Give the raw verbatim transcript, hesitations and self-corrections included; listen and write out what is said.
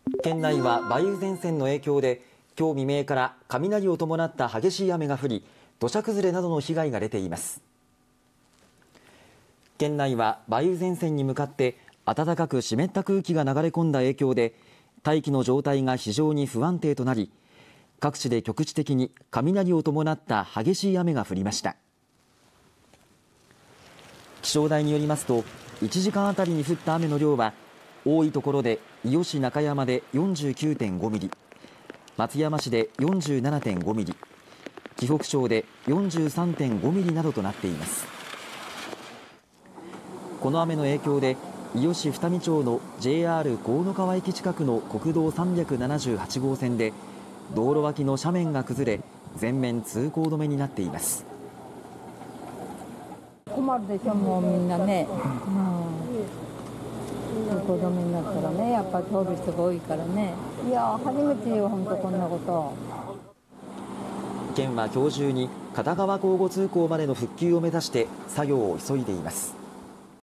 県内は梅雨前線の影響で今日未明から雷を伴った激しい雨が降り、土砂崩れなどの被害が出ています。県内は梅雨前線に向かって暖かく湿った空気が流れ込んだ影響で大気の状態が非常に不安定となり、各地で局地的に雷を伴った激しい雨が降りました。気象台によりますと、いちじかんあたりに降った雨の量は多いところで伊予市中山で よんじゅうきゅうてんご ミリ、松山市で よんじゅうななてんご ミリ、紀北町で よんじゅうさんてんご ミリなどとなっています。この雨の影響で伊予市二見町の ジェイアール 河野川駅近くの国道さんびゃくななじゅうはちごうせんで道路脇の斜面が崩れ全面通行止めになっています。 困るでしょ、もうみんなね、うん、通行止めになったらね、やっぱ通る人が多いからね。いや初めてよ、本当こんなこと。 県は今日中に片側交互通行までの復旧を目指して作業を急いでいます。